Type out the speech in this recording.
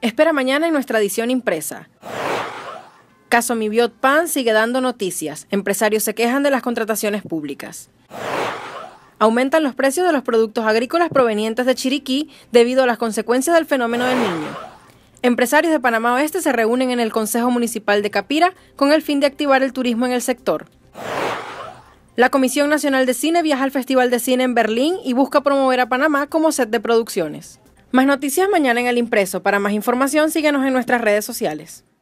Espera mañana en nuestra edición impresa. Caso Miviot Pan sigue dando noticias. Empresarios se quejan de las contrataciones públicas. Aumentan los precios de los productos agrícolas provenientes de Chiriquí debido a las consecuencias del fenómeno del Niño. Empresarios de Panamá Oeste se reúnen en el Consejo Municipal de Capira con el fin de activar el turismo en el sector. La Comisión Nacional de Cine viaja al Festival de Cine en Berlín y busca promover a Panamá como set de producciones. Más noticias mañana en El Impreso. Para más información, síguenos en nuestras redes sociales.